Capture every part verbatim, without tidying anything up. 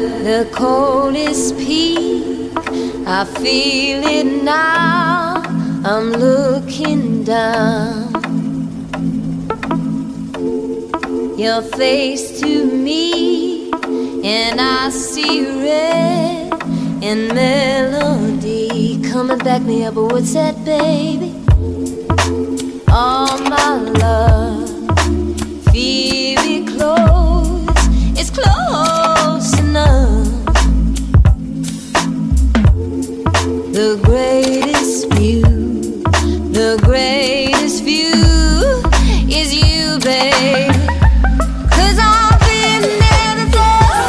the coldest peak, I feel it now, I'm looking down. Your face to me, and I see red and melody. Come and back me up, what's that, baby? All my love, feel it close, it's close enough. The greatest view, the greatest view is you, babe. Cause I've been there before.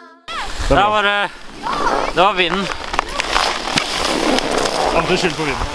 Där var det, det var vinden. Aldrig skyld på vinden.